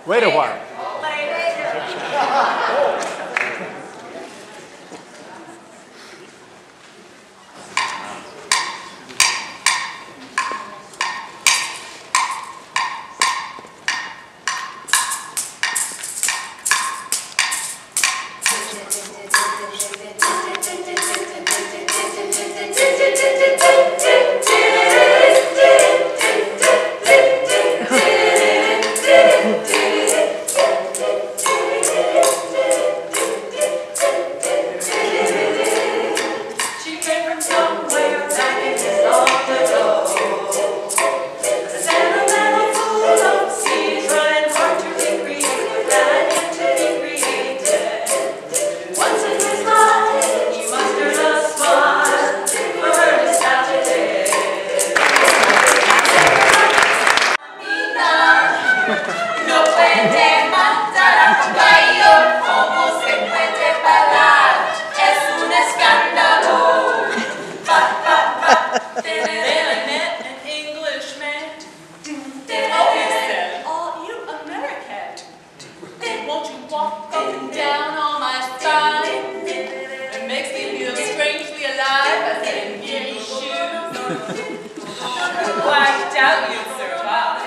Wait a while. Blacked out, you'd survive.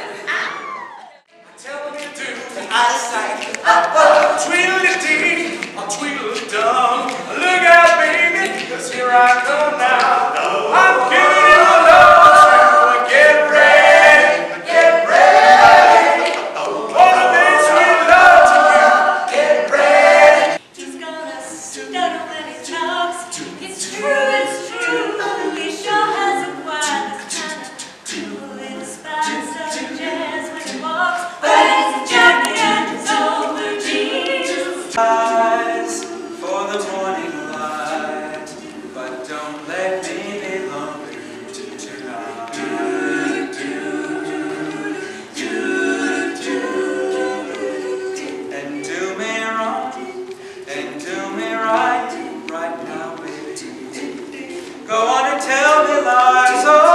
Tell what you do, I say, oh, tweedledee, tweedledum. Look out, baby, 'cause here I come now. I'm giving you a love, get ready, get ready. All the things we love to you, get ready. He's gonna stutter when he talks. It's true, he sure has a quiet kind of cool in spice of jazz when he walks. But it's a jacket and his old blue jeans. Eyes for the morning light, but don't let me be lonely tonight. And do me wrong, and do me right, right now, baby. Go on and tell me lies, oh.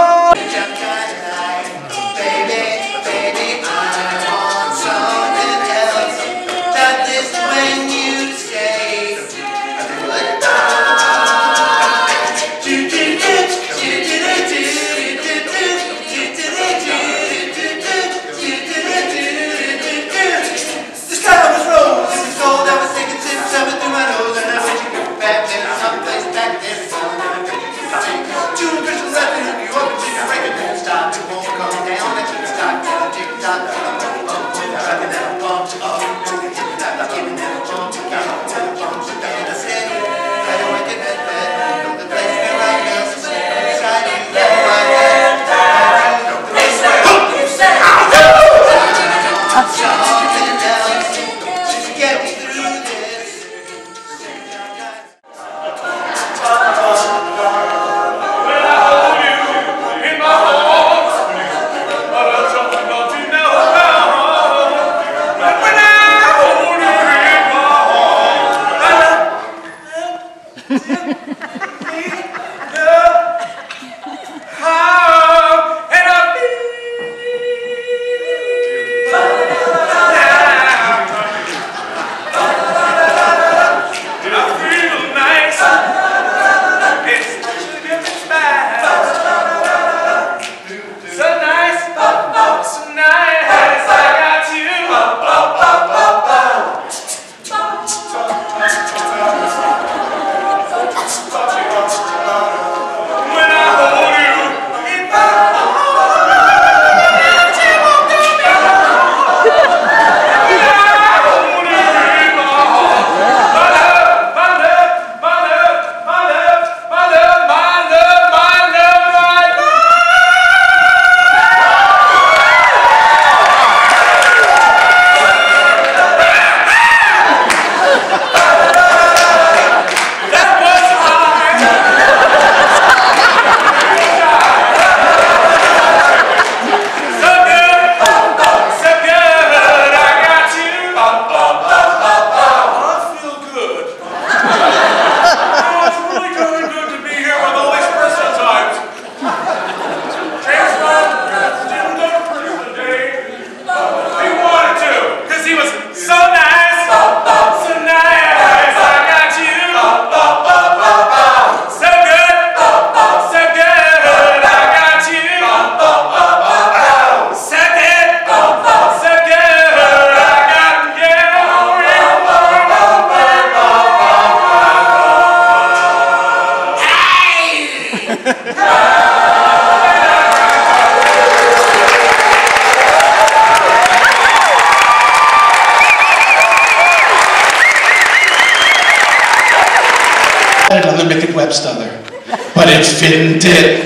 stepstother, but it fitn't it.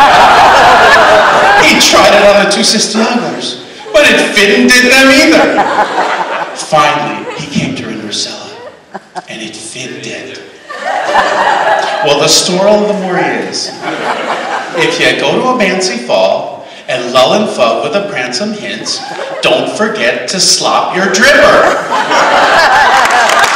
He tried it on the two Sistiaglers, but it fitn't did them either. Finally, he came to Rinversella, and it fitn't it. Well, the story of the story is, if you go to a Mancy Fall and lull and fug with a pransome hints, don't forget to slop your dripper.